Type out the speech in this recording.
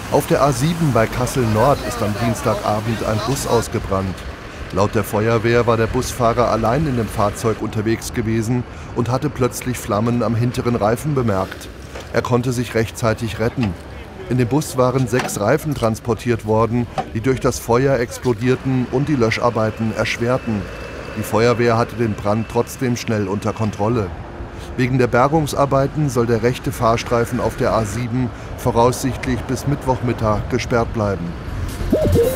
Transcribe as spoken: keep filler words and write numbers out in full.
Auf der A sieben bei Kassel Nord ist am Dienstagabend ein Bus ausgebrannt. Laut der Feuerwehr war der Busfahrer allein in dem Fahrzeug unterwegs gewesen und hatte plötzlich Flammen am hinteren Reifen bemerkt. Er konnte sich rechtzeitig retten. In dem Bus waren sechs Reifen transportiert worden, die durch das Feuer explodierten und die Löscharbeiten erschwerten. Die Feuerwehr hatte den Brand trotzdem schnell unter Kontrolle. Wegen der Bergungsarbeiten soll der rechte Fahrstreifen auf der A sieben voraussichtlich bis Mittwochmittag gesperrt bleiben.